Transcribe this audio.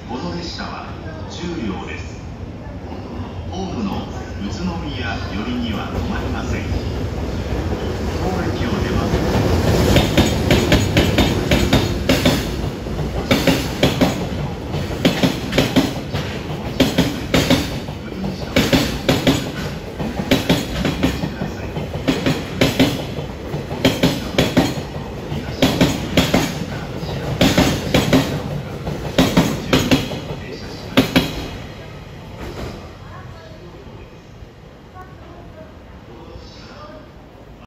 この列車は10両です。ホームの宇都宮寄りには止まりません。